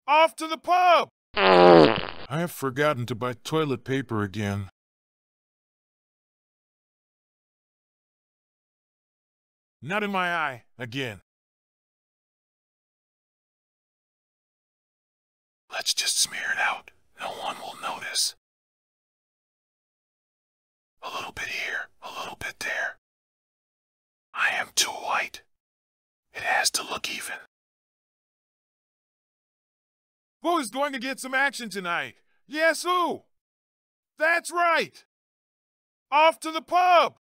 Off to the pub! I have forgotten to buy toilet paper again. Not in my eye again. Let's just smear it out. No one will notice. A little bit here, a little bit there. I am too white. It has to look even. Who is going to get some action tonight? Yes, who? That's right! Off to the pub!